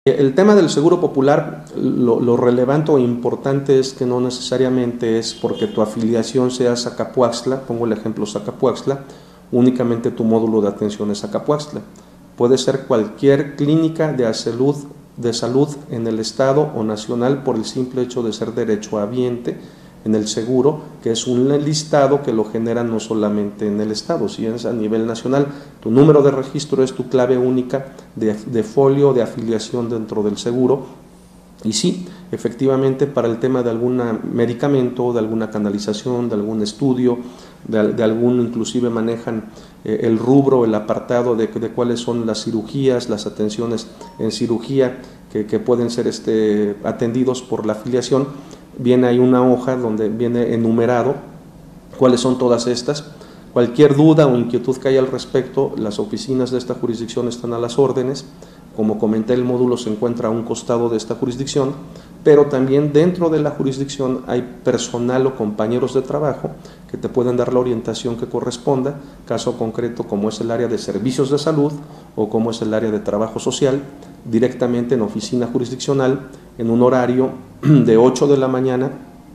El tema del seguro popular, lo relevante o importante es que no necesariamente es porque tu afiliación sea Zacapuaxtla, pongo el ejemplo Zacapuaxtla, únicamente tu módulo de atención es Zacapuaxtla. Puede ser cualquier clínica de salud en el estado o nacional por el simple hecho de ser derechohabiente en el seguro, que es un listado que lo generan no solamente en el estado, sino es a nivel nacional. Tu número de registro es tu clave única de folio de afiliación dentro del seguro. Y sí, efectivamente, para el tema de algún medicamento, de alguna canalización, de algún estudio, de algún, inclusive manejan el rubro, el apartado de cuáles son las cirugías, las atenciones en cirugía que pueden ser atendidos por la afiliación. Viene ahí una hoja donde viene enumerado cuáles son todas estas. Cualquier duda o inquietud que haya al respecto, las oficinas de esta jurisdicción están a las órdenes. Como comenté, el módulo se encuentra a un costado de esta jurisdicción, pero también dentro de la jurisdicción hay personal o compañeros de trabajo que te pueden dar la orientación que corresponda, caso concreto como es el área de servicios de salud o como es el área de trabajo social, directamente en oficina jurisdiccional, en un horario de 8 de la mañana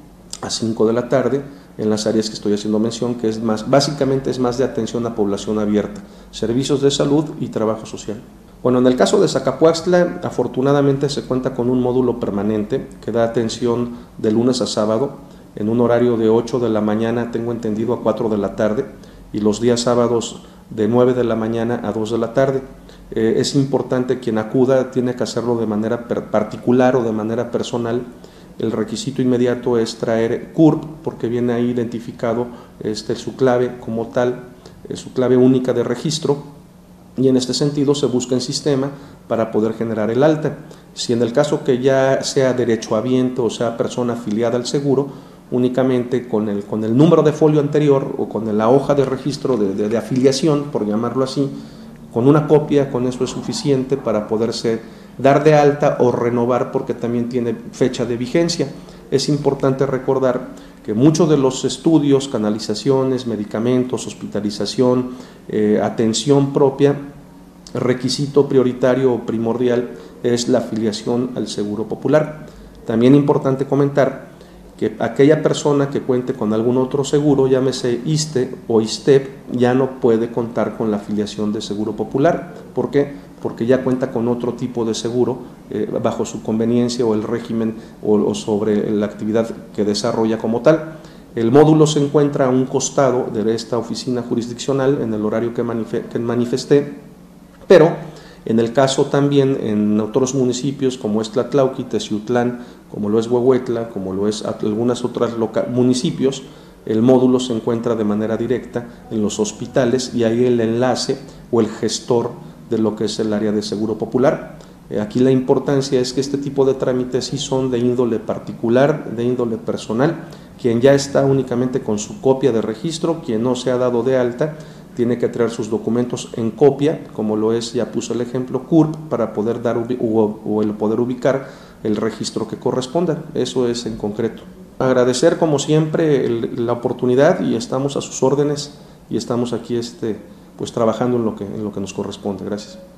a 5 de la tarde, en las áreas que estoy haciendo mención, que es básicamente es más de atención a población abierta, servicios de salud y trabajo social. Bueno, en el caso de Zacapuaxtla, afortunadamente se cuenta con un módulo permanente que da atención de lunes a sábado, en un horario de 8 de la mañana, tengo entendido, a 4 de la tarde, y los días sábados de 9 de la mañana a 2 de la tarde. Es importante quien acuda, tiene que hacerlo de manera particular o de manera personal. El requisito inmediato es traer CURP, porque viene ahí identificado su clave como tal, su clave única de registro, y en este sentido se busca en sistema para poder generar el alta. Si en el caso que ya sea derechohabiente o sea persona afiliada al seguro, únicamente con el número de folio anterior o con la hoja de registro de afiliación, por llamarlo así, con una copia, con eso es suficiente para poderse dar de alta o renovar, porque también tiene fecha de vigencia. Es importante recordar que muchos de los estudios, canalizaciones, medicamentos, hospitalización, atención propia, requisito prioritario o primordial es la afiliación al Seguro Popular. También importante comentar que aquella persona que cuente con algún otro seguro, llámese ISSSTE o ISSSTEP, ya no puede contar con la afiliación de Seguro Popular. ¿Por qué? Porque ya cuenta con otro tipo de seguro bajo su conveniencia o el régimen o sobre la actividad que desarrolla como tal. El módulo se encuentra a un costado de esta oficina jurisdiccional en el horario que manifesté, pero en el caso también en otros municipios como es Tlatlauqui, Teciutlán, como lo es Huehuetla, como lo es algunas otras municipios, el módulo se encuentra de manera directa en los hospitales y ahí el enlace o el gestor de lo que es el área de Seguro Popular. Aquí la importancia es que este tipo de trámites sí son de índole particular, de índole personal. Quien ya está únicamente con su copia de registro, quien no se ha dado de alta, tiene que traer sus documentos en copia, como lo es, ya puso el ejemplo, CURP, para poder dar o el poder ubicar el registro que corresponda. Eso es en concreto. Agradecer como siempre la oportunidad y estamos a sus órdenes y estamos aquí pues trabajando en lo que nos corresponde. Gracias.